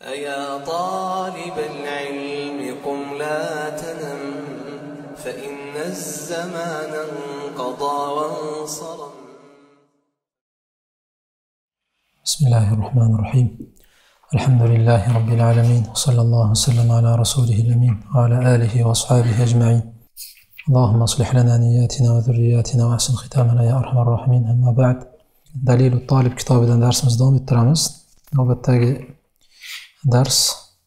أيا طالب العلم قم لا تنم فإن الزمان انقضى وانصرم. بسم الله الرحمن الرحيم. الحمد لله رب العالمين، وصلى الله وسلم على رسوله الأمين وعلى آله وأصحابه أجمعين. اللهم اصلح لنا نياتنا وذرياتنا وأحسن ختامنا يا أرحم الراحمين. أما بعد، دليل الطالب kitobidan darsimizni davom ettiramiz. Navbatdagi dars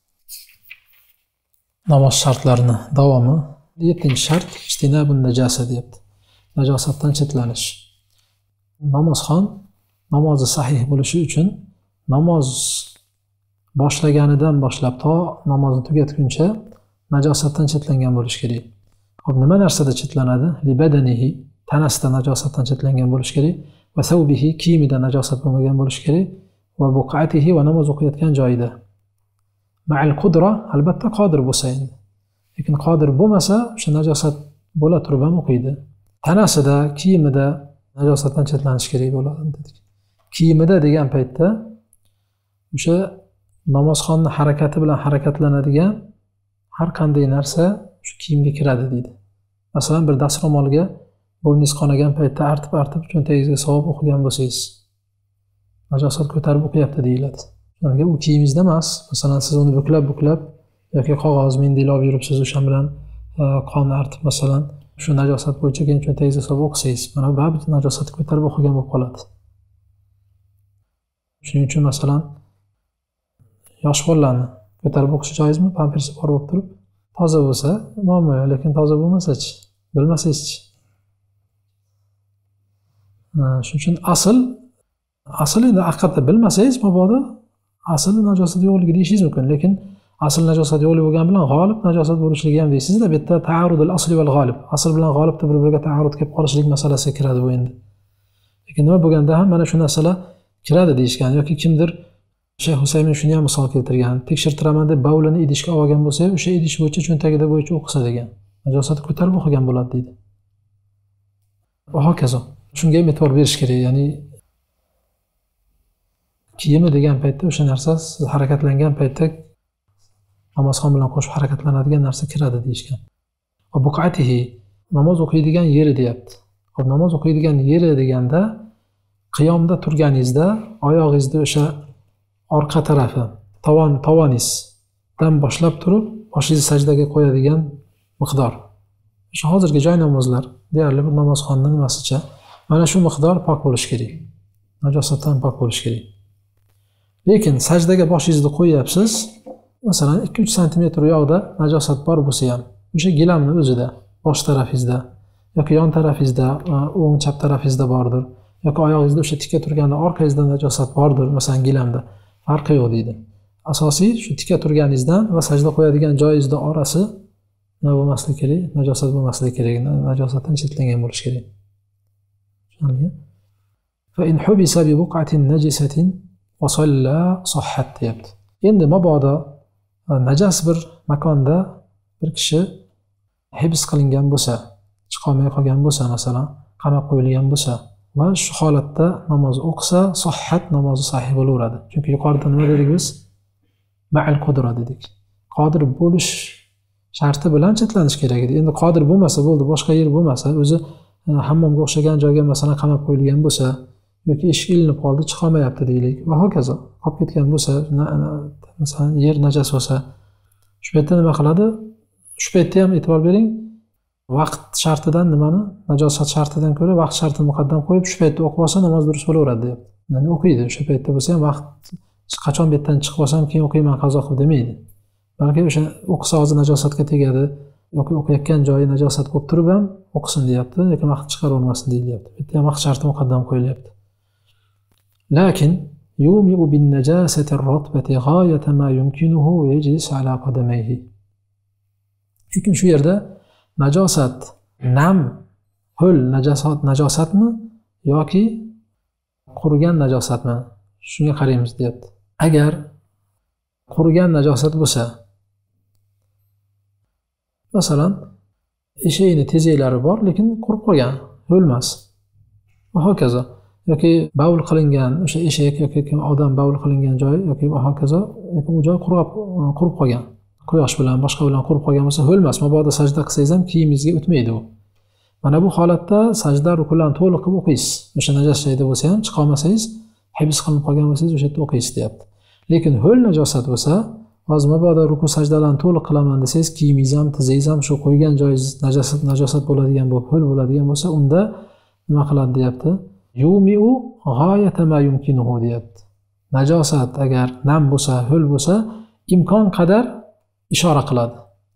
namoz shartlarini davomi. 7-shart ijtinabun najasa deyapti. Najosatdan chetlanish. Namozxon namozi sahih bo'lishi uchun namoz boshlaganidan boshlab to namozni tugatguncha najosatdan chetlangan bo'lishi kerak. Xo'p, nima narsada chetlanadi? Libadanihi, tanasida najosatdan chetlangan bo'lishi kerak. Va thawbihi, kiyimida najosat bo'lmagan bo'lishi kerak. Va buqatihi, va namoz o'qiyotgan joyida. Ma'al qudra, albatta qodir bo'lsa endi. Lekin qodir bo'lmasa, o'sha najosat bo'la turib ham o'qiydi. Tanasida, kiyimida najosatdan chetlanish kerak bo'ladi dedik. Kiyimida degan paytda o'sha namozxonning harakati bilan harakatlanadigan har qanday narsa shu kiyimga kiradi deydi. Masalan, bir dastro'molga burningiz qonagan paytda artib cho'ntagingizga solib o'qigan bo'lsangiz, najosat ko'tarib o'qiyapti deyiladi. Ya'ni u kiyimingizda emas. Masalan, siz uni buklab yoki qog'oz mendil olib yuribsiz, o'sha bilan qonni artib, masalan, shu najosat bo'yicha keyin cho'ntagingizga solib o'qisangiz, mana bu najosatni ko'tarib o'qigan bo'lib qoladi. Shuning uchun masalan, yosh bolalarni ko'tarib o'qish joizmi? Pampersi bor bo'lib turib, toza bo'lsa, muammo yo'q, lekin toza bo'lmasa-chi, bilmasangiz-chi. Shuning uchun asl endi haqiqatda bilmasangiz, mabodo asl najosat yo'qligi deyishingiz mumkin, lekin asl najosat yo'qligi bo'lgan bilan g'olib najosat bo'lishligi ham deysiz-da, bu yerda ta'arudul asli val g'olib, asl bilan g'olibda bir-biriga ta'arud kelib qolishlik masalasiga kiradi bu endi. Lekin nima bo'lganda ham mana shu narsalar kiradi deyishgan, yoki kimdir Shayx Husaymin shuni ham misol keltirgan. Tekshirtiraman deb bavlini idishga olgan bo'lsa, o'sha idish bo'yicha cho'ntagida bo'yicha o'qisa degan. Najosatni ko'tarib o'qigan bo'ladi deydi. Va hokazo. Shunga e'tibor berish kerak. Ya'ni kiyimi degan paytda o'sha narsa siz harakatlangan paytda namozxon bilan qo'shib harakatlanadigan narsa kiradi deyishgan. Va buqatihi, namoz o'qiydigan yeri deyapti. Xo'p, namoz o'qiydigan yeri deganda qiyomda turganingizda oyog'ingizni o'sha orqa tarafi, tovoningizdan boshlab turib, boshingizni sajdaga qo'yadigan miqdor. O'sha hozirgi joy namozlar deyarli bir namozxonning nimasicha mana shu miqdor pok bo'lishi kerak. Najosatdan pok bo'lishi kerak. Lekin sajdaga boshingizni qo'yapsiz, masalan 2-3 sm u yoqda najosat bor bo'lsa ham, o'sha gilamning o'zida, bosh tarafingizda yoki yon tarafingizda, o'ng chap tarafingizda bordir, yoki oyog'ingizda o'sha tikka turganda orqangizda najosat bordir, masalan gilamda, farqi yo'q deydi. Asosiy shu tikka turganingizdan va sajda qo'yadigan joyingizda orasi nima bo'lmasligi kerak? Najosat bo'lmasligi kerak, najosatdan chetlangan bo'lishi kerak. Tushunarlimi? Fa in hubisa bi buqatin najisatin wa salla sahhat deyapti. Endi mabodo najas bir makonda bir kishi hibs qilingan bo'lsa, chiqolmay qolgan bo'lsa, masalan, qamab qo'yilgan bo'lsa va shu holatda namoz o'qisa, sahhat, namozi sahih bo'laveradi. Chunki yuqorida nima dedik biz? Ma'al qudra dedik. Qodir bo'lish sharti bilan chetlanish kerak edi. Endi qodir bo'lmasa bo'ldi, boshqa yer bo'lmasa, o'zi hammomga o'xshagan joyga masalan qamab qo'yilgan bo'lsa yoki eshik ilinib qoldi, chiqolmayapti deylik va hokazo. Qolib ketgan bo'lsa, masalan yer najas bo'lsa, shu paytda nima qiladi? Shu paytda ham e'tibor bering. Vaqt shartidan nimani? Najosat shartidan ko'ra vaqt shartini muqaddam qo'yib, shu paytda o'qib olsa namoz durust bo'laveradi deyapti. Ya'ni o'qiydi, o'sha paytda bo'lsa ham vaqt qachon bu yerdan chiqib olsam keyin o'qiyman qazo qilib demaydi. Balki o'sha o'qisa hozir najosatga tegadi yoki o'qiyotgan joyi najosat bo'lib turib ham o'qisin deyapti, lekin vaqt chiqaravermasin deyilyapti. Bu yerda ham vaqt sharti muqaddam qo'yilyapti. Lakin yumi'u bin najasati ar-ratbati ghayata ma yumkinuhu wa yajlis ala qadamayhi. Lekin shu yerda najosat nam, ho'l najosatmi yoki qurigan najosatmi? Shunga qaraymiz deyapti. Agar qurigan najosat bo'lsa, masalan, eshakning tezaklari bor, lekin qurib qolgan, ho'l emas. Va hokazo. yoki bavul qilingan o'sha eshak yoki odam bavul qilingan joy yoki va hokazo, lekin u joy qurib qolgan. Quyosh bilan boshqa bilan qurib qolgan bo'lsa o'lmas. Mabodo sajda qilsangiz ham kiyimingizga o'tmaydi u. Mana bu holatda sajda rukularni to'liq qilib o'qiysiz. O'sha najas joyda bo'lsa ham chiqa olmasangiz, hibs qilinib qolgan bo'lsangiz o'sha yerda o'qiysiz deyapti. Lekin ho'l najosat bo'lsa, hozir mabodo ruku sajdalarni to'liq qilaman desangiz, kiyimingiz ham, tizingiz ham shu qo'ygan joyingiz najosat bo'ladigan bo'lib, ho'l bo'ladigan bo'lsa, unda nima qiladi deyapti? Yumiu g'oyata ma yumkinuhu deyapti. Najosat agar nam bo'lsa, ho'l bo'lsa, imkon qadar ishora qiladi.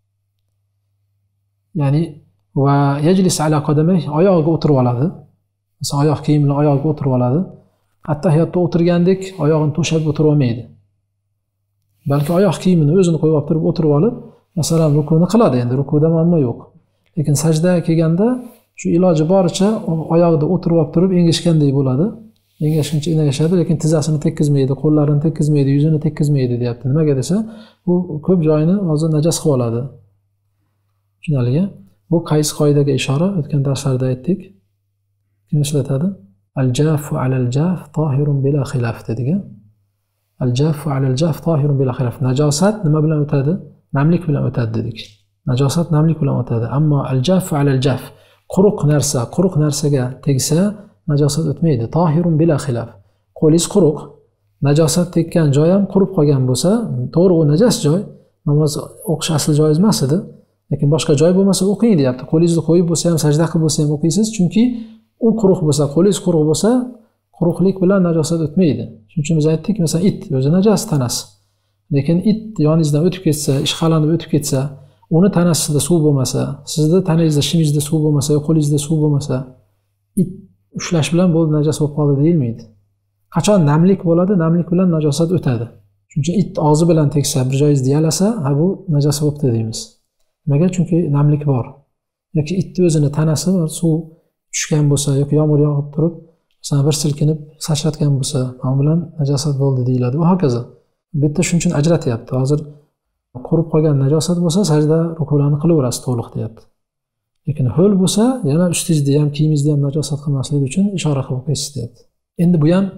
Ya'ni va yajlis ala qadamay, oyog'iga o'tirib oladi. Masalan, oyoq kiyim bilan oyog'iga o'tirib oladi. Attahiyotda o'tirgandek oyog'ini to'shab o'tirib olmaydi. Balki oyoq kiyimini o'zini qo'yib olib turib o'tirib olib, masalan, rukuni qiladi, endi rukuda muammo yo'q. Lekin sajdaga kelganda shu iloji boricha oyog'ida o'tirib olib turib engashganday bo'ladi. Engashguncha engashadi, lekin tizzasini tekkizmaydi, qo'llarini tekkizmaydi, yuzini tekkizmaydi deyapti. Nimaga desa, u ko'p joyini hozir najas qilib oladi. Tushunarlimi? Bu qaysi qoidaga ishora? O'tgan darslarda aytdik. Kim eslatadi? Al-jafu alal-jaf tahirun bila xilaf dediga. Al-jafu alal-jaf tahirun bila xilaf. Najosat nima bilan o'tadi? Namlik bilan o'tadi dedik. Najosat namlik bilan o'tadi. Ammo al-jafu alal-jaf, quruq narsaga tegsa najosat o'tmaydi. Tahirun bila xilaf. Qo'lingiz quruq, najosat tekkan joy ham qurib qolgan bo'lsa, to'g'ri u najas joy, namoz o'qish asl joiz emas edi. Lekin boshqa joy bo'lmasa o'qing deyapti. Qo'lingizni qo'yib bo'lsa ham, sajda qilib bo'lsa ham o'qiysiz, chunki u quruq bo'lsa, qo'lingiz quruq bo'lsa, quruqlik bilan najosat o'tmaydi. Shuning uchun biz aytdik, masalan, it o'zi najas tanasi. Lekin it yoningizdan o'tib ketsa, ishqalanib o'tib ketsa, uni tanasida suv bo'lmasa, sizni tanangizda, shimingizda suv bo'lmasa, qo'lingizda suv bo'lmasa, it ushlash bilan bo'ldi najas bo'lib qoldi deyilmaydi. Qachon namlik bo'ladi, namlik bilan najosat o'tadi. Shuning uchun it og'zi bilan tegsa, bir joyingizni yalasa, ha bu najas bo'libdi deymiz. Nimaga? Chunki namlik bor. Yoki itni o'zini tanasi suv tushgan bo'lsa yoki yomg'ir yog'ib turib, masalan, bir silkinib sachratgan bo'lsa, mana bilan najosat bo'ldi deyiladi. Va hokazo. Bu yerda shuning uchun ajratyapti. Hozir qurib qolgan najosat bo'lsa, sajda rukularni qilaverasiz to'liq deyapti. Lekin ho'l bo'lsa, yana ustingizda ham, kiyimingizda ham najosat qilmaslik uchun ishora qilib qo'yasiz deyapti. Endi bu ham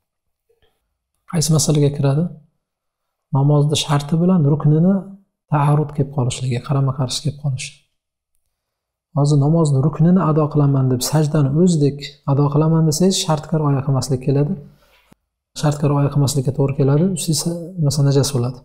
qaysi masalaga kiradi? Namozning sharti bilan ruknini ta'arrud kelib qolishligi, qarama-qarshi kelib qolishi. Hozir namozni ruknini ado qilaman deb sajdani o'zidek ado qilaman desangiz, shartga rioya qilmaslik keladi. Shartga rioya qilmaslikka to'g'ri keladi. Ustingiz masalan najas bo'ladi.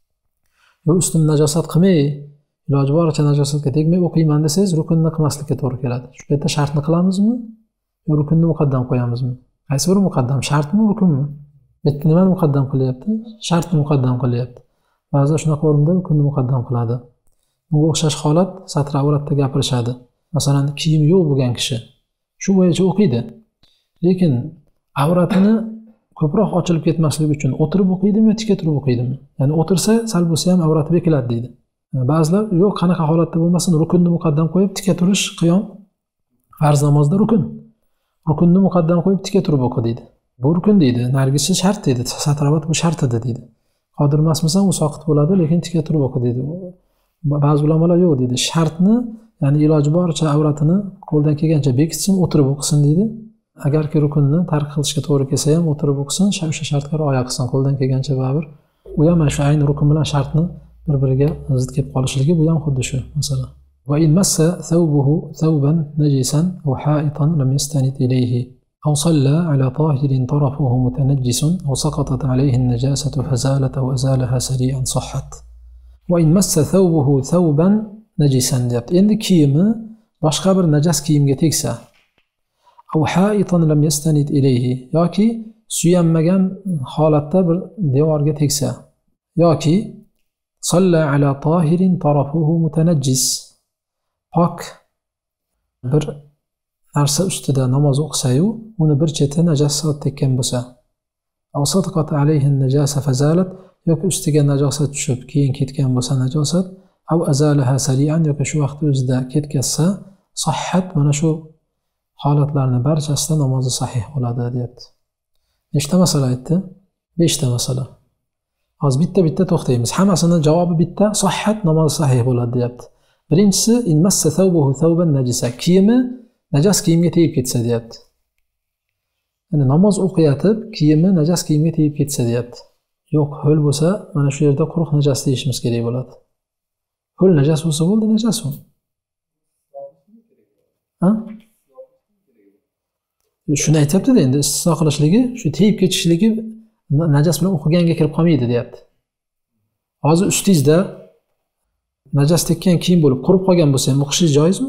Yo ustim najosat qilmay, iloji boricha najosatga tegmay o'qiyman desangiz, rukunni qilmaslikka to'g'ri keladi. Shu yerda shartni qilamizmi yo rukunni muqaddam qo'yamizmi? Qaysi biri muqaddam, shartmi, rukunmi? Bu yerda nimani muqaddam qilyapti? Shartni muqaddam qilyapti. Ba'zida shunaqa o'rinda rukunni muqaddam qiladi. Bunga o'xshash holat satr avratda gapirishadi. Masalan, kiyim yo'q bo'lgan kishi shu bo'yicha o'qiydi. Lekin avratini ko'proq ochilib ketmasligi uchun o'tirib o'qiydimi yo tikka turib o'qiydimi? Ya'ni o'tirsa sal bo'lsa ham avrati bekiladi deydi. Ba'zilar yo'q, qanaqa holatda bo'lmasin, rukunni muqaddam qo'yib tikka turish qiyom farz namozda rukun. Rukunni muqaddam qo'yib tikka turib o'qi deydi. Bu rukun deydi, nargisi shart deydi. Satr avrat bu shart edi deydi. Qodir emasmisan, u soqit bo'ladi, lekin tikka turib o'qi deydi. Ba'zi ulamolar yo'q deydi. Shartni, ya'ni iloji boricha avratini qo'ldan kelgancha bekitsin, o'tirib o'qisin deydi. Agarki rukunni tark qilishga to'g'ri kelsa ham o'tirib o'qisin, o'sha shartga rioya qilsin, qo'ldan kelgancha baribir. U ham shu ayni rukun bilan shartni bir-biriga zid kelib qolishligi bu ham xuddi shu masala. Va in massa thawbuhu thawban najisan aw ha'itan lam yastanid ilayhi aw salla ala tahirin tarafuhu mutanajjisun aw saqatat alayhi an-najasatu fazalat aw azalaha sari'an sahhat. Va in massa thawbuhu thawban najisan deyapti. Endi kiyimi boshqa bir najas kiyimga tegsa, aw ha'itan lam yastanid ilayhi yoki suyanmagan holatda bir devorga tegsa, yoki salla ala tahirin tarafuhu mutanajjis, pok bir narsa ustida namoz o'qisayu, uni bir cheti najosat tekkan bo'lsa, aw sadaqat alayhi an-najasa fazalat, yoki ustiga najosat tushib keyin ketgan bo'lsa najosat, aw azalaha sari'an, yoki shu vaqt o'zida ketkazsa, sahhat, mana shu holatlarning barchasida namozi sahih bo'ladi deyapti. Nechta masala aytdi? 5 ta masala. Hozir bitta to'xtaymiz. Hammasini javobi bitta, sahhat, namoz sahih bo'ladi deyapti. Birinchisi in massa thawbuhu thawban najisa, kiyimi najas kiyimga tegib ketsa deyapti. ya'ni namoz o'qiyotib kiyimi najas kiyimga tegib ketsa deyapti. Yo'q, ho'l bo'lsa, mana shu yerda quruq najas deyishimiz kerak bo'ladi. Ho'l najas bo'lsa bo'ldi, najas u. Ha? Shuni aytibdi-da, endi istisno qilishligi, shu tegib ketishligi najas bilan o'qiganga kirib qolmaydi deyapti. Hozir ustingizda najas tekkan kiyim bo'lib qurib qolgan bo'lsa ham o'qishingiz joizmi?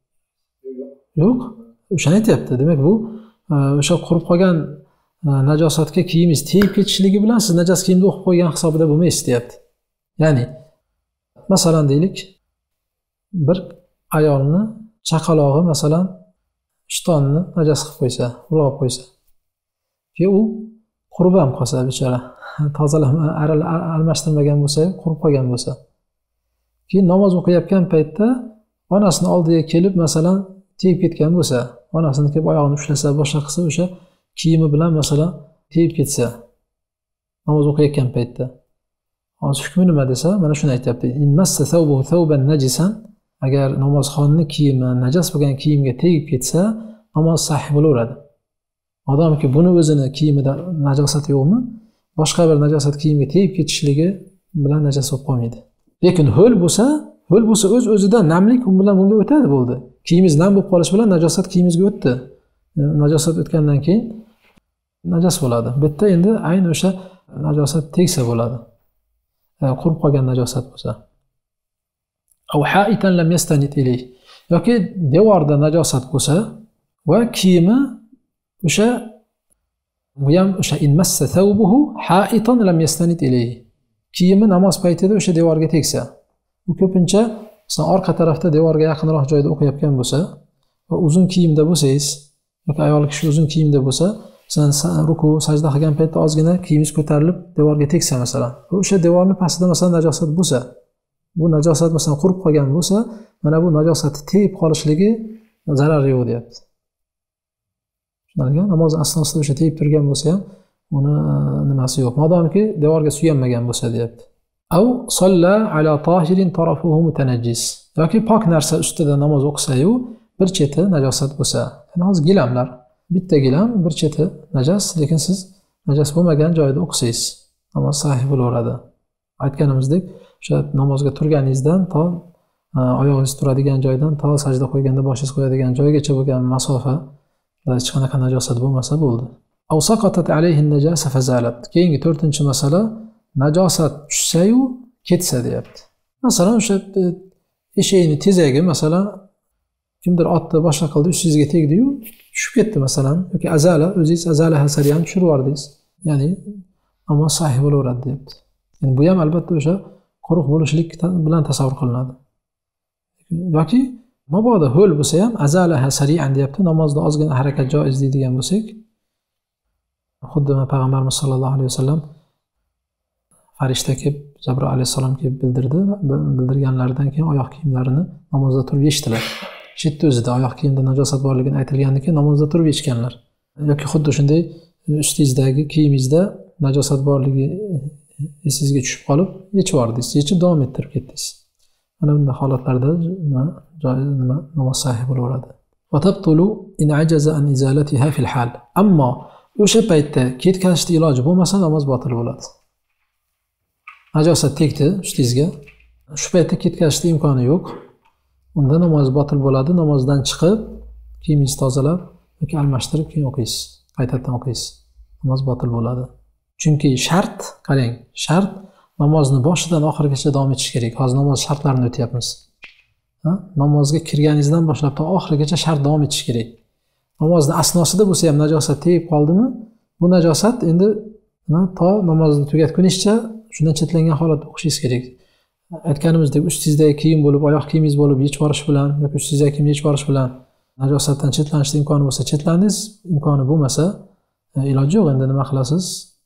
Yo'q. O'shani aytibdi. Demak, bu o'sha qurib qolgan najosatga kiyimingiz tegib ketishligi bilan siz najas kiyimda o'qib qo'ygan hisobida bo'lmaysiz deyapti. Ya'ni masalan deylik, bir ayolni chaqalog'i masalan ishtonni najas qilib qo'ysa, urib qo'ysa. Keyin u qurib ham qolsa bechora, tozalama almashtirmagan bo'lsa, qurib qolgan bo'lsa. Keyin namoz o'qiyotgan paytda onasining oldiga kelib masalan tegib ketgan bo'lsa, onasini kelib oyog'ini ushlasa, boshqa qilsa, o'sha kiyimi bilan masalan tegib ketsa, namoz o'qiyotgan paytda. Hozir hukmi nima desa, mana shuni aytibdi. Inmassa thawbuhu thawban najisan, agar namozxonning kiyimi najas bo'lgan kiyimga tegib ketsa, namoz sahih bo'laveradi. Odamki buni o'zini kiyimida najosat yo'qmi, boshqa bir najosat kiyimga tegib ketishligi bilan najas bo'lib qolmaydi. Lekin ho'l bo'lsa o'z-o'zidan namlik u bilan bunga o'tadi bo'ldi. Kiyimingiz nam bo'lib qolish bilan najosat kiyimingizga o'tdi. Najosat o'tgandan keyin najas bo'ladi. Bu yerda endi ayni o'sha najosat tegsa bo'ladi. Qurib qolgan najosat bo'lsa. Aw ha'itan lam yastanid ilayh. Yoki devorda najosat bo'lsa va kiyimi o'sha bu ham o'sha inmassa thawbuhu ha'itan lam yastanid ilayh. Kiyimi namoz paytida o'sha devorga tegsa, u ko'pincha masalan orqa tarafda devorga yaqinroq joyda o'qiyotgan bo'lsa va uzun kiyimda bo'lsangiz, yoki ayol kishi uzun kiyimda bo'lsa, masalan ruku, sajda qilgan paytda ozgina kiyimingiz ko'tarilib devorga tegsa masalan, o'sha devorning pastida masalan najosat bo'lsa, bu najosat masalan qurib qolgan bo'lsa, mana bu najosatni tegib qolishligi zarari yo'q deyapti. Namoz asnosida o'sha tegib turgan bo'lsa ham uni nimasi yo'q. Modomki devorga suyanmagan bo'lsa deyapti. Aw salla ala tahirin tarafuhu mutanajjis. Yoki pok narsa ustida namoz o'qisa-yu, bir cheti najosat bo'lsa. Ya'ni hozir gilamlar, bitta gilam, bir cheti najas, lekin siz najas bo'lmagan joyda o'qisangiz, namoz sahih bo'laveradi. Aytganimizdek, o'sha namozga turganingizdan to oyog'ingiz turadigan joydan to sajda qo'yganda boshingiz qo'yadigan joygacha bo'lgan masofa hech qanaqa najosat bo'lmasa bo'ldi. Aw saqatat alayhi an-najasa fazalat. Keyingi 4-masala najosat tushsa-yu ketsa deyapti. Masalan, o'sha eshakning tezagi masalan kimdir otni boshqa qildi, ustingizga tegdi-yu, tushib ketdi masalan, yoki azala, o'zingiz azala hasari ham tushirib yubordingiz. Ya'ni namoz sahih bo'laveradi deyapti. Ya'ni bu ham albatta o'sha quruq bo'lishlik bilan tasavvur qilinadi. Yoki mabodo ho'l bo'lsa ham azala hasari'an deyapti. Namozda ozgina harakat joiz deydigan bo'lsak, xuddi payg'ambarimiz sollallohu alayhi vasallam farishta kelib, Jabroil alayhissalom kelib bildirganlaridan keyin oyoq kiyimlarini namozda turib yechdilar. Chetda o'zida oyoq kiyimda najosat borligini aytilgandan keyin namozda turib yechganlar. Yoki xuddi shunday ustingizdagi kiyimingizda najosat borligi esingizga tushib qolib, yechib yubordingiz, yechib davom ettirib ketdingiz. Mana bunday holatlarda namoz sahih bo'laveradi. Va tabtulu in ajaza an izalatiha fil hal. Ammo o'sha paytda ketkazishning iloji bo'lmasa namoz botil bo'ladi. Najosat tegdi ustingizga, shu paytda ketkazishning imkoni yo'q. Unda namoz botil bo'ladi. Namozdan chiqib, kiyimingizni tozalab yoki almashtirib keyin o'qiysiz. Qaytadan o'qiysiz. Namoz botil bo'ladi. Chunki shart, qarang, shart namozni boshidan oxirigacha davom etish kerak. Hozir namoz shartlarini o'tyapmiz. Namozga kirganingizdan boshlab to oxirigacha shart davom etish kerak. Namozni asnosida bo'lsa ham najosat tegib qoldimi, bu najosat endi to namozni tugatgunizcha shundan chetlangan holatda o'qishingiz kerak. Aytganimizdek, ustingizdagi kiyim bo'lib, oyoq kiyimingiz bo'lib yechib yuborish bilan yoki ustingizdagi kiyim yechib yuborish bilan najosatdan chetlanishning imkoni bo'lsa chetlandingiz, imkoni bo'lmasa iloji yo'q, endi nima qilasiz?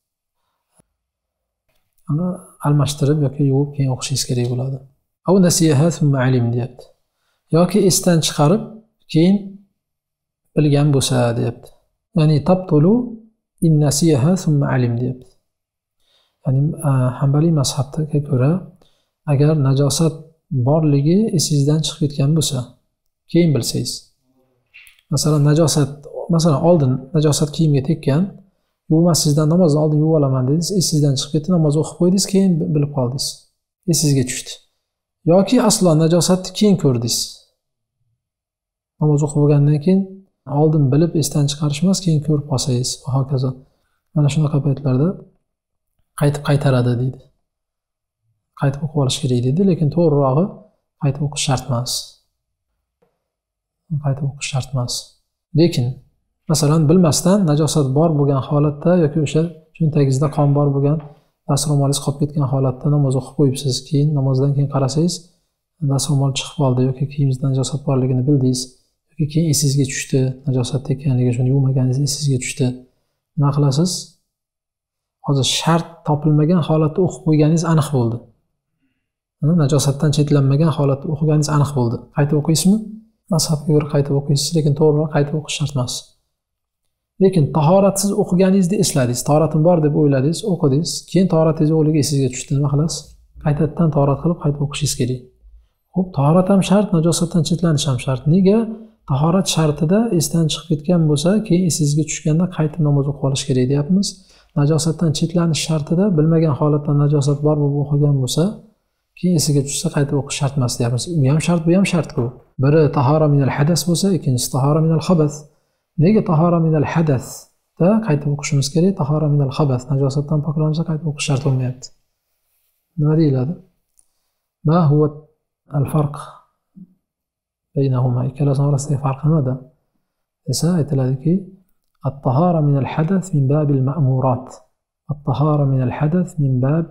Almashtirib yoki yuvib keyin o'qishingiz kerak bo'ladi. Aw nasiyaha thumma alim deyapti. Yoki esdan chiqarib keyin bilgan bo'lsa deyapti. Ya'ni tabtulu in nasiyaha thumma alim deyapti. Ya'ni Hanbaliy mazhabga ko'ra agar najosat borligi esingizdan chiqib ketgan bo'lsa, keyin bilsangiz. Masalan, najosat masalan oldin najosat kiyimga tekkan, yuvmasingizdan namozni oldin yuvib olaman dedingiz, esingizdan chiqib ketdi, namoz o'qib qo'ydingiz, keyin bilib qoldingiz, esingizga tushdi. Yoki aslo najosatni keyin ko'rdingiz. Namoz o'qib bo'lgandan keyin oldin bilib esdan chiqarish emas, keyin ko'rib qolsangiz va hokazo. Mana shunaqa paytlarda qaytaradi deydi. Qaytib o'qib olish kerak deydi, lekin to'g'rirog'i qaytib o'qish shart emas. Qaytib o'qish shart emas. Lekin masalan bilmasdan najosat bor bo'lgan holatda yoki o'sha cho'ntagingizda qon bor bo'lgan, dastro'molingiz qolib ketgan holatda namoz o'qib qo'yibsiz, keyin namozdan keyin qarasangiz dastro'mol chiqib qoldi yoki kiyimingizda najosat borligini bildingiz, yoki keyin esingizga tushdi, najosat tekkanligi, shuni yuvmaganingiz esingizga tushdi. Nima qilasiz? Hozir shart topilmagan holatda o'qib qo'yganingiz aniq bo'ldi. Najosatdan chetlanmagan holatda o'qiganingiz aniq bo'ldi. Qaytib o'qiysizmi? Mazhabga ko'ra qaytib o'qiysiz, lekin to'g'riroq qaytib o'qish shart emas. Lekin tahoratsiz o'qiganingizni esladingiz, tahoratim bor deb o'yladingiz, o'qidingiz, keyin tahoratingiz yo'qligi esingizga tushdi, nima qilasiz? Qaytadan tahorat qilib qaytib o'qishingiz kerak. Xo'p, tahorat ham shart, najosatdan chetlanish ham shart. Nega? Tahorat shartida esdan chiqib ketgan bo'lsa, keyin esingizga tushganda qaytib namoz o'qib olish kerak deyapmiz. Najosatdan chetlanish shartida bilmagan holatda najosat bor bo'lib o'qigan bo'lsa, keyin esiga tushsa qaytib o'qish shart emas deyapmiz. U ham shart, bu ham shart-ku. Biri tahora minal hadas bo'lsa, ikkinchisi tahora minal xabath. Nega tahora minal hadasda qaytib o'qishimiz kerak? Tahora minal xabath, najosatdan poklansa qaytib o'qish shart bo'lmayapti. Nima deyiladi? Ma huwa al-farq baynahuma, ikkalasi orasidagi farq nimada? Esa aytiladiki, at-tahara minal hadath min babil ma'murat. At-tahara minal hadath min bab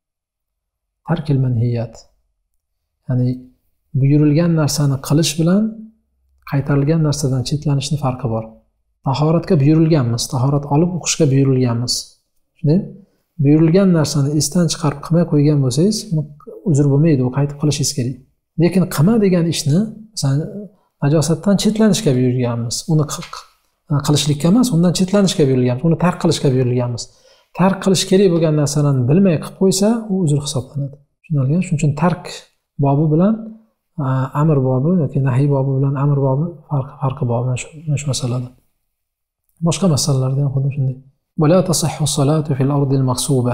tarkil manhiyat. Ya'ni buyurilgan narsani qilish bilan qaytarilgan narsadan chetlanishni farqi bor. Tahoratga buyurilganmiz, tahorat olib o'qishga buyurilganmiz. Shunday? Buyurilgan narsani esdan chiqarib qilmay qo'ygan bo'lsangiz, uzr bo'lmaydi, u qaytib qilishingiz kerak. Lekin qilma degan ishni, masalan, najosatdan chetlanishga buyurilganmiz. Uni qilishlikka emas, undan chetlanishga buyurilganmiz, uni tark qilishga buyurilganmiz. Tark qilish kerak bo'lgan narsalarni bilmay qilib qo'ysa, u uzr hisoblanadi. Tushunilgan? Shuning uchun tark bobi bilan amr bobi yoki nahiy bobi bilan amr bobi farqi bor mana shu masalada. Boshqa masalalarda ham xuddi shunday. Wala tasihhu salatu fil ardil maqsuba.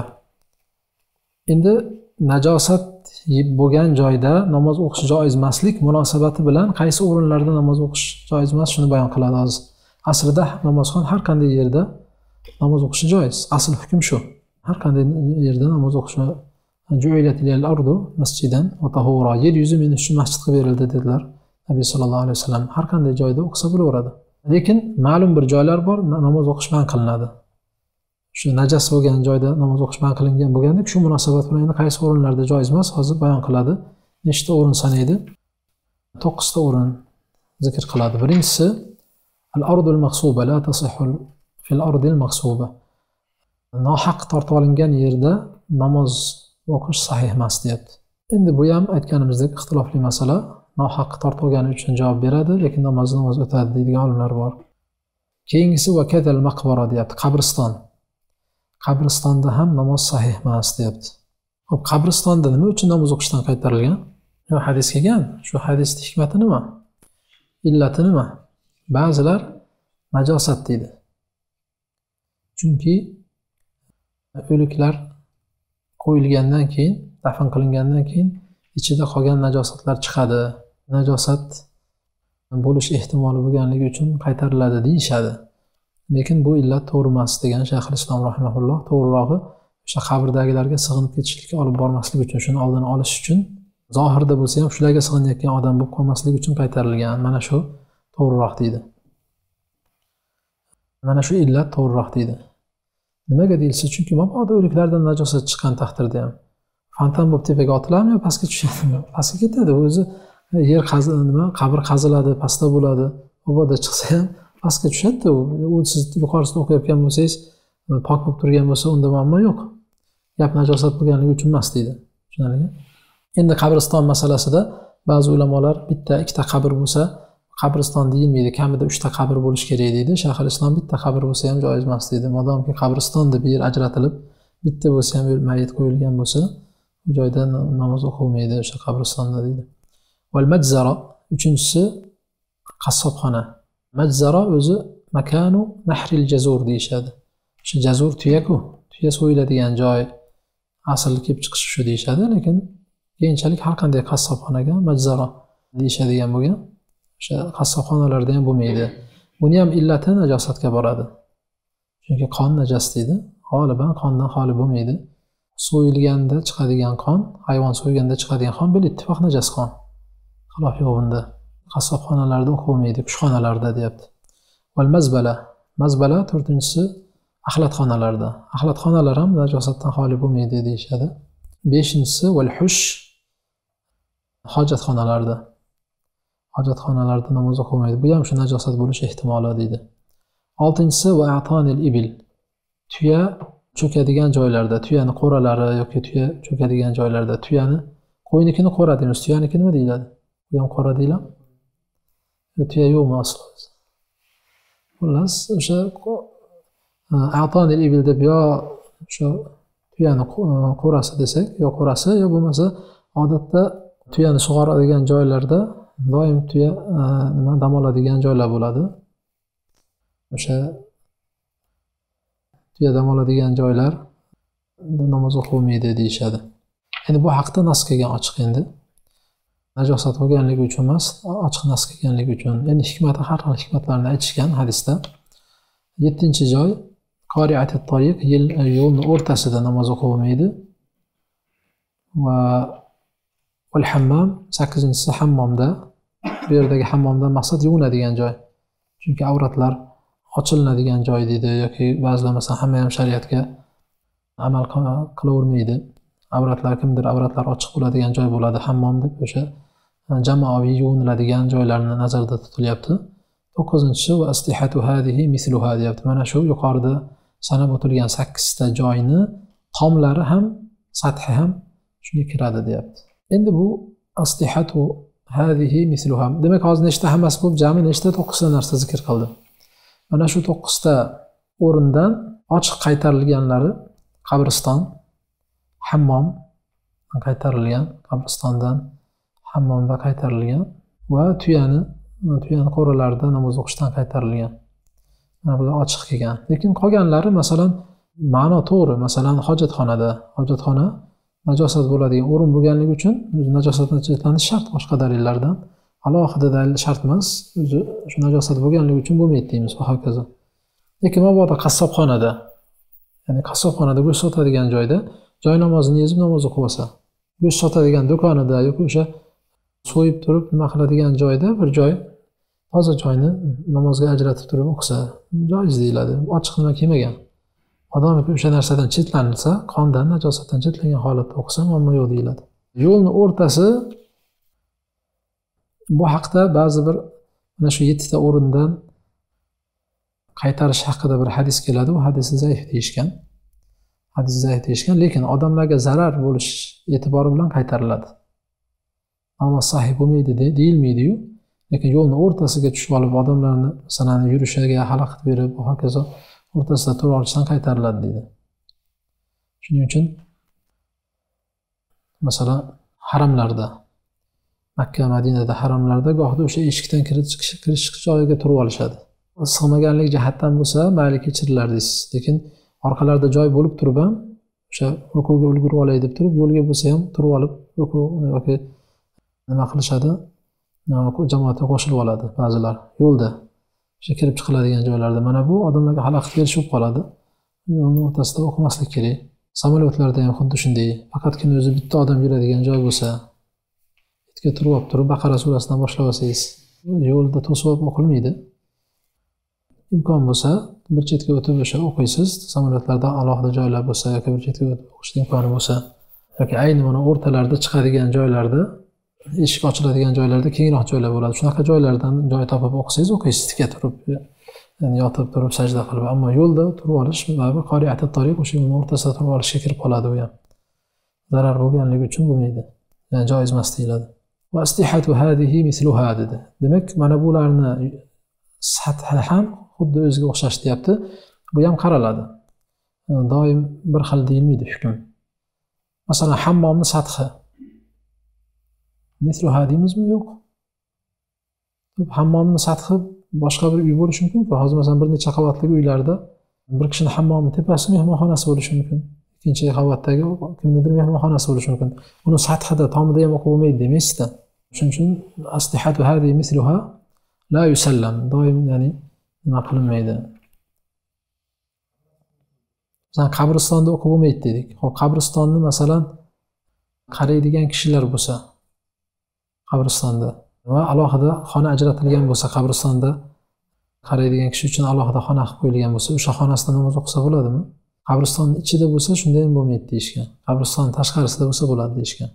Endi najosat bo'lgan joyda namoz o'qish joiz emaslik munosabati bilan qaysi o'rinlarda namoz o'qish joiz emas, shuni bayon qiladi hozir. Aslida namozxon har qanday yerda namoz o'qishi joiz. Asl hukm shu. Har qanday yerda namoz o'qish ju'ilatil ardu masjidan va tahura. Yer yuzi men uchun masjid qilib berildi dedilar Nabiy sallallohu alayhi vasallam. Har qanday joyda o'qisa bo'laveradi. Lekin ma'lum bir joylar bor, namoz o'qish man qilinadi. Shu najas bo'lgan joyda namoz o'qish man qilingan bo'lgandek, shu munosabat bilan endi qaysi o'rinlarda joiz emas hozir bayon qiladi. Nechta o'rin sanaydi? 9 ta o'rin zikr qiladi. Birinchisi al-ardul maqsuba la tasihhu fil ardil maqsuba. Nohaq tortib olingan yerda namoz o'qish sahih emas deyapti. Endi bu ham aytganimizdek ixtilofli masala. Nohaq tortib olgani uchun javob beradi, lekin namoz o'tadi deydigan olimlar bor. Keyingisi va kadal maqbara deyapti, qabriston. Qabristonda ham namoz sahih emas deyapti. Xo'p, qabristonda nima uchun namoz o'qishdan qaytarilgan? Shu hadis kelgan. Shu hadisning hikmati nima? Illati nima? Ba'zilar najosat deydi. Chunki o'liklar qo'yilgandan keyin, dafn qilingandan keyin ichida qolgan najosatlar chiqadi. Najosat bo'lish ehtimoli bo'lganligi uchun qaytariladi deyishadi. Lekin bu illat to'g'ri emas degan Shayx al-Islom rahimahulloh. To'g'rirog'i o'sha qabrdagilarga sig'inib ketishlikka olib bormaslik uchun, shuni oldini olish uchun, zohirda bo'lsa ham shularga sig'inayotgan odam bo'lib qolmaslik uchun qaytarilgan. Mana shu to'g'riroq deydi. Mana shu illat to'g'riroq deydi. Nimaga deyilsa, chunki mabodo o'liklardan najosat chiqqan taqdirda ham fontan bo'lib tepaga otiladimi yo pastga tushadimi? Pastga ketadi. O'zi yer qabr qaziladi, pastda bo'ladi. Mabodo chiqsa ham pastga tushadi. U siz yuqorisida o'qiyotgan bo'lsangiz, pok bo'lib turgan bo'lsa, unda muammo yo'q. Gap najosat bo'lganligi uchun emas deydi. Tushunarlimi? Endi qabriston masalasida ba'zi ulamolar bitta, ikkita qabr bo'lsa, qabriston deyilmaydi, kamida 3 ta qabr bo'lishi kerak deydi. Shayx al-Islom bitta qabr bo'lsa ham joiz emas deydi. Modomki qabriston deb yer ajratilib, bitta bo'lsa ham mayit qo'yilgan bo'lsa, bu joyda namoz o'qilmaydi o'sha qabristonda deydi. Wal majzara, uchinchisi qassobxona. Majzara o'zi makanu nahril jazur deyishadi. Shu jazur tuyaku, tuya so'yiladigan joy asl kelib chiqishi shu deyishadi, lekin keyinchalik har qanday qassobxonaga majzara deyishadigan bo'lgan. O'sha qassobxonalarda ham bo'lmaydi. Buni ham illati najosatga boradi. Chunki qon najas deydi. G'oliban qondan xoli bo'lmaydi. So'yilganda chiqadigan qon, hayvon so'yganda chiqadigan qon bil ittifoq najas qon. Xilof yo'q bunda. Qassobxonalarda o'qilmaydi, kushxonalarda deyapti. Val mazbala. Mazbala to'rtinchisi axlatxonalarda. Axlatxonalar ham najosatdan xoli bo'lmaydi deyishadi. Beshinchisi val hush. Hojatxonalarda. Hojatxonalarda namoz o'qilmaydi. Bu ham shu najosat bo'lish ehtimoli deydi. Oltinchisi va atonil ibil. Tuya cho'kadigan joylarda, tuyani qo'ralari yoki tuya cho'kadigan joylarda, tuyani qo'ynikini qo'ra deymiz, tuyaniki nima deyiladi? Bu ham qo'ra deyiladi. Tuya yo'qmi aslo? Xullas, o'sha atonil ibil deb yo o'sha tuyani qo'rasi desak, yo qo'rasi, yo bo'lmasa odatda tuyani sug'oradigan joylarda doim tuya dam oladigan joylar bo'ladi. O'sha tuya dam oladigan joylar namoz o'qilmaydi deyishadi. Endi bu haqda nas kelgan ochiq endi. Najosat bo'lganligi uchun emas, ochiq nas kelganligi uchun. Endi hikmati har xil hikmatlarni aytishgan hadisda. 7-joy qori'atut tariq, yo'lning o'rtasida namoz o'qilmaydi. Va val hammam 8-si hammomda. Bu yerdagi hammomdan maqsad yuvinadigan joy. Chunki avratlar ochilinadigan joy deydi yoki ba'zilar masalan hamma ham shariatga amal qilavermaydi. Avratlar kimdir avratlar ochiq bo'ladigan joy bo'ladi hammom deb o'sha jamoaviy yuviniladigan joylarni nazarda tutilyapti. 9-chi va astihatu hadihi misluha deyapti. Mana shu yuqorida sanab o'tilgan 8 ta joyni qomlari ham, sathi ham shunga kiradi deyapti. Endi bu astihatu hadihi misluha. Demak, hozir nechta hammasi bo'lib jami nechta 9 ta narsa zikr qildi. Mana shu 9 ta o'rindan ochiq qaytarilganlari qabriston, hammom qaytarilgan, qabristondan hammomda qaytarilgan va tuyani qo'ralarida namoz o'qishdan qaytarilgan. Mana bular ochiq kelgan. Lekin qolganlari masalan ma'no to'g'ri. Masalan hojatxona najosat bo'ladigan o'rin bo'lganligi uchun o'zi najosatdan chetlanish shart boshqa dalillardan. Alohida dalil shart emas. O'zi shu najosat bo'lganligi uchun bo'lmaydi deymiz va hokazo. Lekin mabodo qassobxonada, ya'ni qassobxonada go'sht sotadigan joyda joy namozini yezib namoz o'qib olsa, go'sht sotadigan do'konida yoki o'sha so'yib turib nima qiladigan joyda bir joy toza joyni namozga ajratib turib o'qisa, joiz deyiladi. Ochiq nima kelmagan. Odam o'sha narsadan chetlansa, qondan, najosatdan chetlangan holatda o'qisa, muammo yo'q deyiladi. Yo'lning o'rtasi bu haqda ba'zi bir mana shu 7 ta o'rindan qaytarish haqida bir hadis keladi. U hadis zaif deyishgan. Hadis zaif deyishgan, lekin odamlarga zarar bo'lish e'tibori bilan qaytariladi. Ammo sahih bo'lmaydi deyilmaydi-yu. Lekin yo'lning o'rtasiga tushib olib odamlarni masalan yurishiga xalaqit berib, va hokazo o'rtasida turib olishdan qaytariladi deydi. Shuning uchun masalan haramlarda, Makka, Madinada haramlarda gohida o'sha eshikdan kirish joyiga turib olishadi. Sig'maganlik jihatdan bo'lsa, mayli kechirilar deysiz. Lekin orqalarida joy bo'lib turib ham o'sha rukuga ulgurib olay deb turib, yo'lga bo'lsa ham turib olib ruku yoki nima qilishadi? Jamoatga qo'shilib oladi ba'zilar yo'lda. O'sha kirib chiqiladigan joylarda. Mana bu odamlarga xalaqit berish bo'lib qoladi. Yo'lning o'rtasida o'qimaslik kerak. Samolyotlarda ham xuddi shunday. Faqatgina o'zi bitta odam yuradigan joy bo'lsa, itga turib olib turib Baqara surasidan boshlab olsangiz, yo'lda to'sib o'qilmaydi. Imkon bo'lsa, bir chetga o'tib o'sha o'qiysiz. Samolyotlarda alohida joylar bo'lsa yoki bir chetga o'tib o'qish imkoni bo'lsa, yoki ayni mana o'rtalarda chiqadigan joylarda, eshik ochiladigan joylarda kengroq joylar bo'ladi. Shunaqa joylardan joy topib o'qisangiz, o'qiysiz tika turib, ya'ni yotib turib sajda qilib. Ammo yo'lda turib olish va qori'atut tariq o'sha yo'lning o'rtasida turib olishga kirib qoladi u ham. Zarar bo'lganligi uchun bo'lmaydi. Ya'ni joiz emas deyiladi. Va astihatu hadihi misluha dedi. Demak, mana bularni sathi ham xuddi o'ziga o'xshash deyapti. Bu ham qaraladi. Doim bir xil deyilmaydi hukm. Masalan, hammomning sathi misluha deymizmi? Yo'q. Hammomning sathi boshqa bir uy bo'lishi mumkin. Hozir masalan bir necha qavatli uylarda bir kishining hammomi tepasi mehmonxonasi bo'lishi mumkin. Ikkinchi qavatdagi kimnidir mehmonxonasi bo'lishi mumkin. Uni sathida, tomida ham o'qib bo'lmaydi demaysiz-da. Shuning uchun aslihatu hadi misluha la yusallam, doim ya'ni nima qilinmaydi. Masalan qabristonda o'qib bo'lmaydi dedik. Xo'p, qabristonni masalan qaraydigan kishilar bo'lsa, qabristonda va alohida xona ajratilgan bo'lsa, qabristonda qaraydigan kishi uchun alohida xona qilib qo'yilgan bo'lsa, o'sha xonasida namoz o'qisa bo'ladimi? Qabristonning ichida bo'lsa, shunda ham bo'lmaydi deyishgan. Qabriston tashqarisida bo'lsa bo'ladi deyishgan.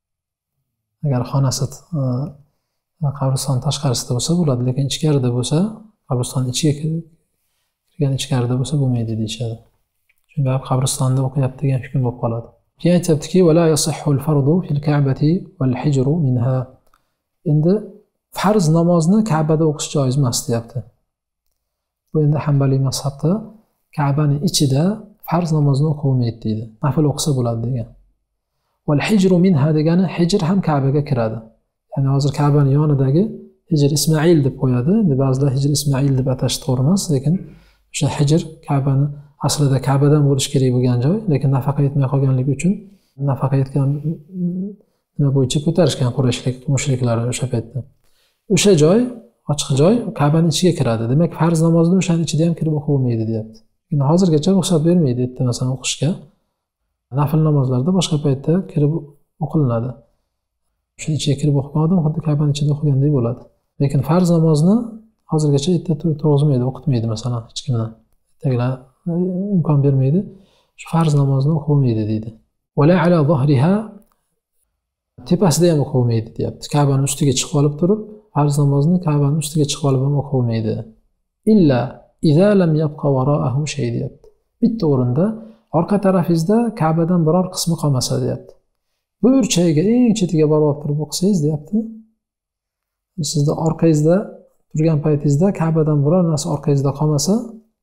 Agar xonasi qabriston tashqarisida bo'lsa bo'ladi, lekin ichkarida bo'lsa, qabriston ichiga kirgan ichkarida bo'lsa bo'lmaydi deyishadi. Shunga qabristonda o'qiyapti degan hukm bo'lib qoladi. Keyin aytibdiki: "Va la yasihhul fardu fil ka'bati wal hijru minha." Endi farz namozni Ka'bada o'qish joiz emas deyapti. Bu endi Hanbaliy mazhabda Ka'baning ichida farz namozni o'qib bo'lmaydi deydi. Nafl o'qisa bo'ladi degan. Wal hijru minha degani hijr ham Ka'baga kiradi. Ya'ni hozir Ka'baning yonidagi Hijr Ismoil deb qo'yadi. Endi ba'zilar Hijr Ismoil deb atash to'g'ri emas, lekin o'sha Hijr Ka'bani aslida Ka'badan bo'lish kerak bo'lgan joy, lekin nafaqa yetmay qolganligi uchun nafaqa yetgan nima bo'yicha ko'tarishgan Qurayshlik mushriklar o'sha paytda. O'sha joy, ochiq joy Ka'baning ichiga kiradi. Demak, farz namozni o'shaning ichida ham kirib o'qib bo'lmaydi, deyapti. Endi hozirgacha ruxsat bermaydi, endi masalan o'qishga. Nafl namozlarda boshqa paytda kirib o'qilinadi. Shuning ichiga kirib o'qigan odam xuddi Ka'baning ichida o'qigandek bo'ladi. Lekin farz namozni hozirgacha erta turg'izmaydi, o'qitmaydi masalan hech kimdan. Ertagilar imkon bermaydi. Shu farz namozni o'qib bo'lmaydi deydi. Wala ala zahriha, tepasida ham o'qib bo'lmaydi deyapti. Ka'baning ustiga chiqib olib turib, farz namozni Ka'baning ustiga chiqib olib ham o'qib bo'lmaydi. Illa idza lam yabqa wara'ahu shay deyapti. Bitta o'rinda orqa tarafingizda Ka'badan biror qismi qolmasa deyapti. Bu burchagiga eng chetiga borib turib o'qisangiz deyapti. Sizda orqangizda turgan paytingizda Ka'badan biror narsa orqangizda qolmasa,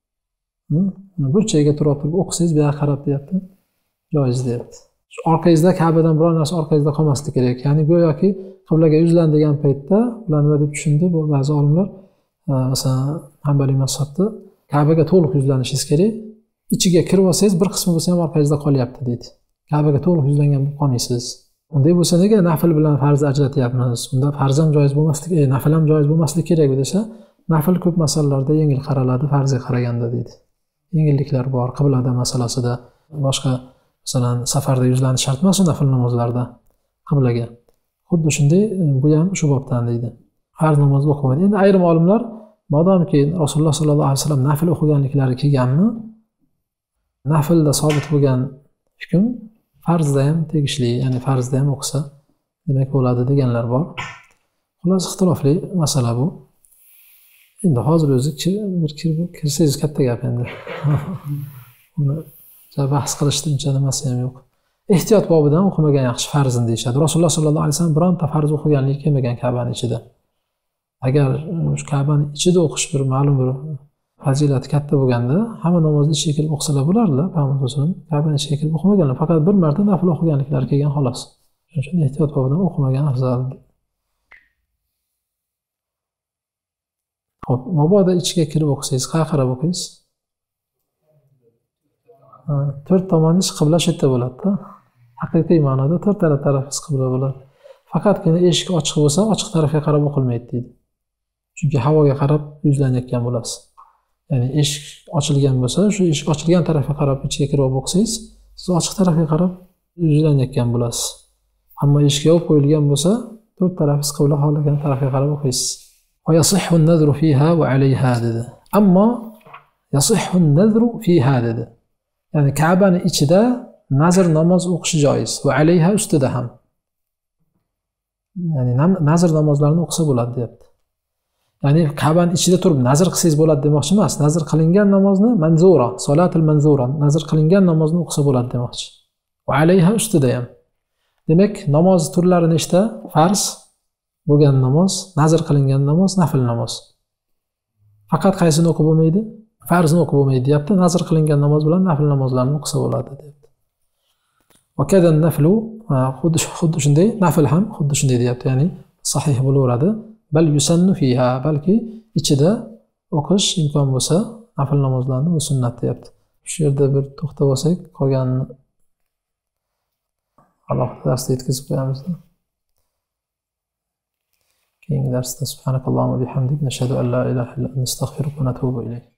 burchagiga turib o'qisangiz bu yoqqa qarab deyapti. Joiz deyapti. Shu orqangizda Ka'badan biror narsa orqangizda qolmasligi kerak. Ya'ni go'yoki qiblaga yuzlan degan paytda ular nima deb tushundi bu ba'zi olimlar, masalan Hanbaliy mazhabda Ka'baga to'liq yuzlanishingiz kerak. Ichiga kirib olsangiz bir qismi bo'lsa ham orqangizda qolyapti deydi. Ka'baga to'liq yuzlangan bo'lib qolmaysiz. Unday bo'lsa nega nafl bilan farz ajratyapmiz? Unda farz ham joiz bo'lmasligi, nafl ham joiz bo'lmasligi kerak desa, nafl ko'p masalalarda yengil qaraladi farzga qaraganda deydi. Yengilliklar bor qiblada masalasida, boshqa masalan safarda yuzlanish shart emas nafl namozlarda qiblaga. Xuddi shunday bu ham shu bobdan deydi. Farz namozni o'qimaydi. Endi ayrim olimlar modomki Rasululloh sollallohu alayhi vasallam nafl o'qiganliklari kelganmi, naflda sobit bo'lgan hukm farzda ham tegishli, ya'ni farzda ham o'qisa demak bo'ladi deganlar bor. Xullas ixtilofli masala bu. Endi hozir o'zi bir kirsangiz katta gap endi. Uni bahs qilishda uncha nimasi ham yo'q. Ehtiyot bobidan o'qimagan yaxshi farzini deyishadi. Rasululloh sollallohu alayhi vasallam bironta farz o'qiganligi kelmagan Ka'baning ichida. Agar shu Ka'baning ichida o'qish bir ma'lum bir fazilati katta bo'lganda, hamma namozni ichiga kirib o'qisalar bo'lardi. Payg'ambar sollallohu alayhi vasallam Ka'baning ichiga kirib o'qimaganlar, faqat bir marta nafl o'qiganliklari kelgan xolos. Shuning uchun ehtiyot bobidan o'qimagan afzal. Xo'p, mabodo ichiga kirib o'qisangiz, qayerga qarab o'qiysiz? To'rt tomoningiz qibla shu yerda bo'ladi-da. Haqiqiy ma'noda to'rt tarafingiz qibla bo'ladi. Faqatgina eshik ochiq bo'lsa, ochiq tarafga qarab o'qilmaydi deydi. Chunki havoga qarab yuzlanayotgan bo'lasiz. Ya'ni eshik ochilgan bo'lsa, shu eshik ochilgan tarafga qarab ichiga kirib o'qisangiz, siz ochiq tarafga qarab yuzlanayotgan bo'lasiz. Ammo eshik yopib qo'yilgan bo'lsa, to'rt tarafingiz qibla xohlagan tarafga qarab o'qiysiz. Va yasihhu an-nadru fiha va alayha dedi. Ammo yasihhu an-nadru fiha dedi. Ya'ni Ka'baning ichida nazr namoz o'qish joiz va alayha ustida ham. Ya'ni nazr namozlarini o'qisa bo'ladi deyapti. Ya'ni Ka'baning ichida turib nazr qilsangiz bo'ladi demoqchi emas. Nazr qilingan namozni manzura, salatul manzura, nazr qilingan namozni o'qisa bo'ladi demoqchi. Va alayha ustida ham. Demak, namoz turlari nechta? Farz bo'lgan namoz, nazr qilingan namoz, nafl namoz. Faqat qaysini o'qib bo'lmaydi? Farzni o'qib bo'lmaydi deyapti. Nazr qilingan namoz bilan nafl namozlarni o'qisa bo'ladi deyapti. Va kadan naflu, xuddi shunday, nafl ham xuddi shunday deyapti. Ya'ni sahih bo'laveradi. Bal yusannu fiha, balki ichida o'qish imkon bo'lsa nafl namozlarni bu sunnat deyapti. Shu yerda bir to'xtab olsak, qolganini alohida darsda yetkazib qo'yamiz. Keyingi darsda subhanakallohumma bihamdik nashhadu an la ilaha illa anta nastag'firuka va natubu ilayk.